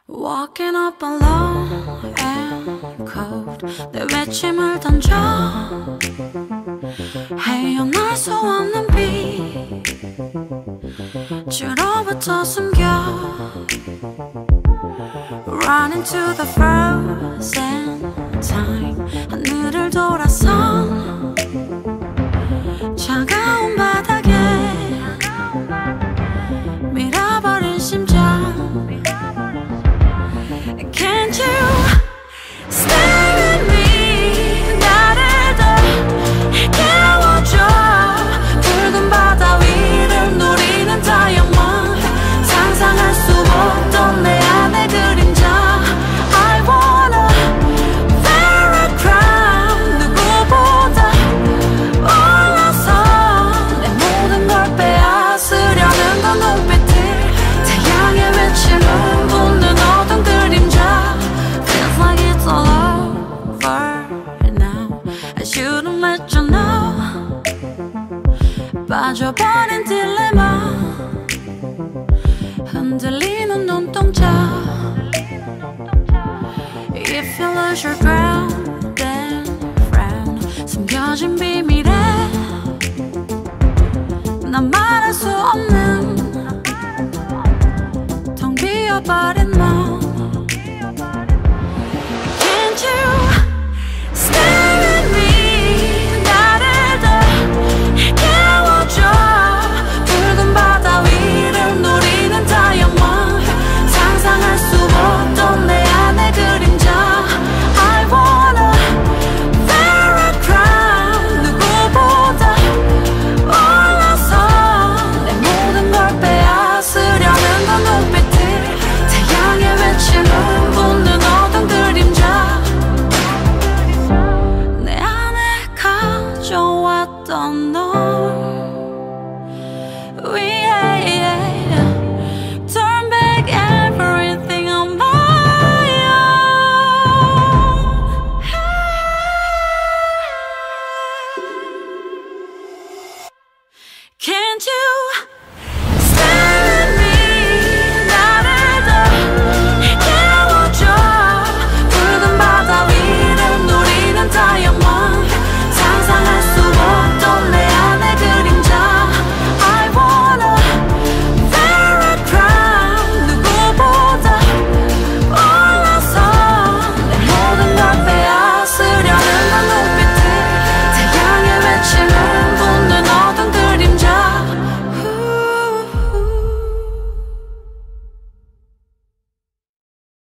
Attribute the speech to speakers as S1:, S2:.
S1: Walking up alone and cold 내 외침을 던져 헤어날 수 없는 빛 주로부터 숨겨 Run into the frozen time 하늘을 돌아선 차가운 바닥에 밀어버린 심장 Can't you stay with me 나를 더 깨워줘 붉은 바다 위를 누리는 다이아몬드 상상할 수 없던 내 안의 그림자 I wanna wear a crown 누구보다 올라서 내 모든 걸 빼앗으려는 건 눈빛들 태양의 외침을 묻는 어떤 그림자 Feels like it's all over now I shouldn't let you know 빠져버린 딜레마 흔들리는 눈동자 If you lose your ground then frown 숨겨진 비밀에 난 말할 수 없는 텅 비어버린 맘 Can't you